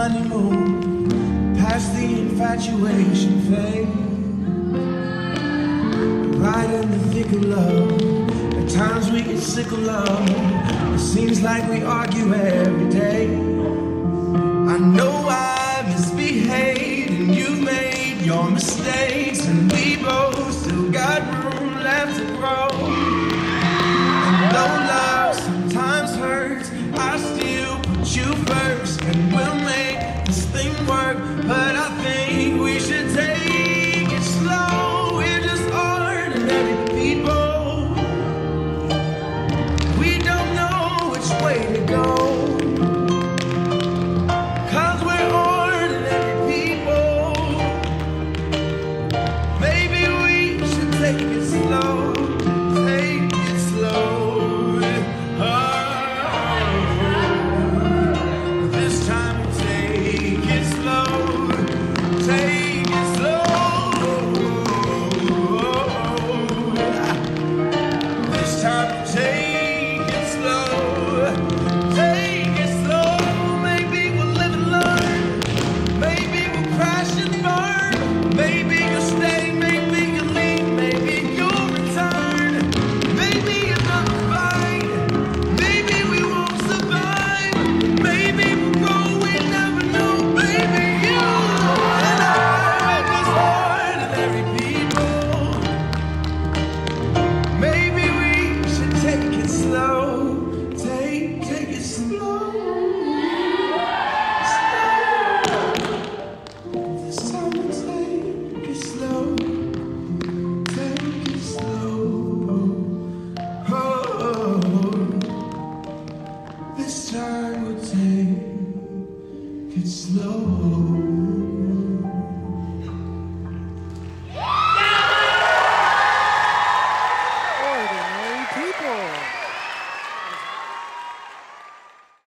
honeymoon, past the infatuation phase. Right in the thick of love, at times we get sick of love. It seems like we argue every day. I know I misbehaved and you've made your mistakes, and we both still got room left to grow. And though love sometimes hurts, I still put you first, and we'll make this thing work. But I think we should take it slow. We're just ordinary people. We don't know which way to go, 'cause we're ordinary people. Maybe we should take it slow. Take it slow. This time take it slow. Take it slow. This time take it slow. Take it slow. Maybe we'll live and learn. Maybe we'll crash and burn. Maybe you'll stay. Maybe you'll leave. Maybe you'll return. Maybe another fight. Maybe we won't survive. Maybe we'll go. We never know. Maybe you and I are just ordinary people. Maybe we should take it slow. Take it slow. This time we'll take it slow. Take it slow. Oh, this time we'll take it slow.